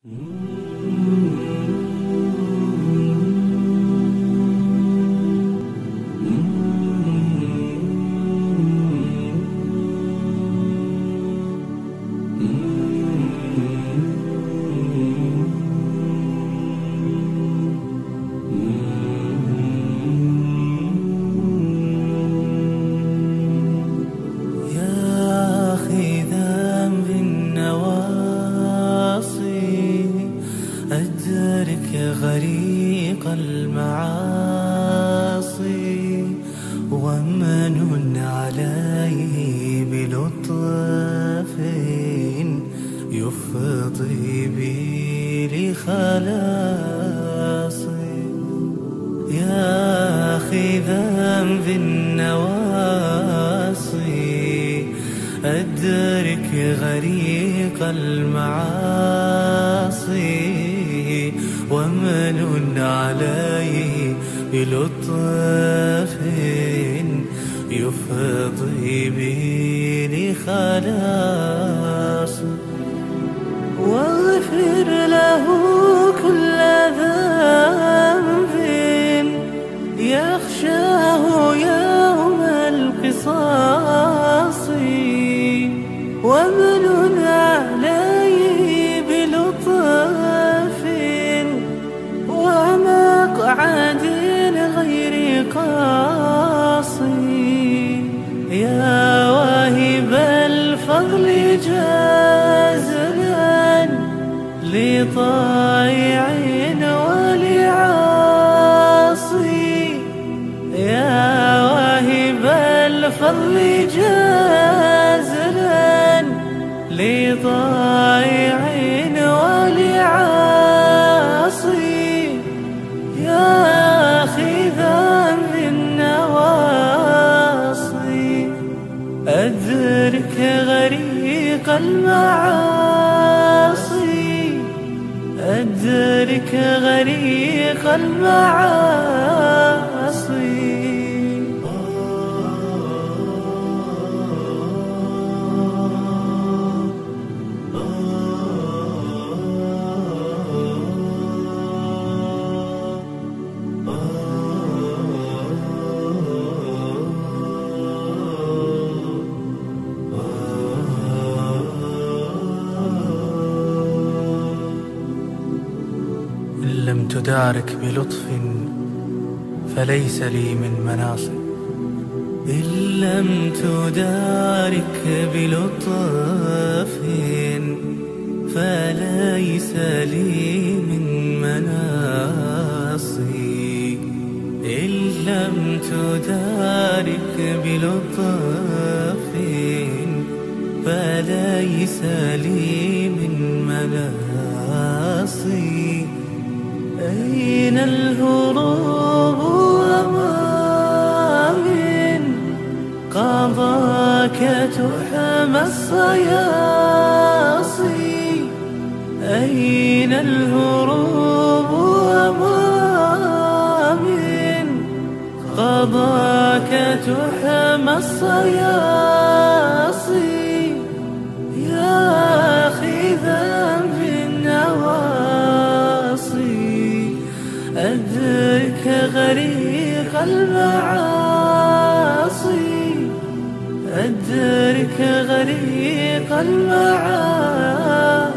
أدرك غريق المعاصي ومن عليه بلطف يفضي بي لخلاصي. يا أخي ذنب النواصي أدرك غريق المعاصي ومن عليه بلطف يفضي بي لخلاص. واغفر له كل ذنب يخشاه يوم القصاص ومن عليه بلطف ومقعد غير قاصي. يا واهب الفضل جازلا لطائع ولعاصي. يا واهب الفضل جازلا لطائع ولعاصي. يا أخي ذنب النواصي أدرك غريق المعاصي أدرك غريق المعاصي. لم تدارك بلطف فليس لي من مناصب. إن لم تدارك بلطف فليس لي من مناصي. إن لم تدارك بلطف فليس لي من مناصي. أين الهروب وما من قضاك تحمى الصياصي. أين الهروب وما من قضاك تحمى الصياصي. يا أخي ذنب النواصي أدرك غريق المعاصي أدرك غريق المعاصي.